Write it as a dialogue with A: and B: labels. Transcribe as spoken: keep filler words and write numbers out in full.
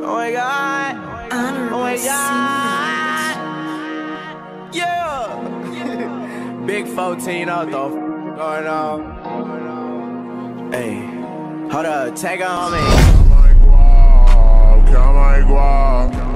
A: Oh my god. Oh my god. Yeah. Big fourteen, what the f going on? Hey, hold up, take on me.
B: Come on, igual, come on, igual.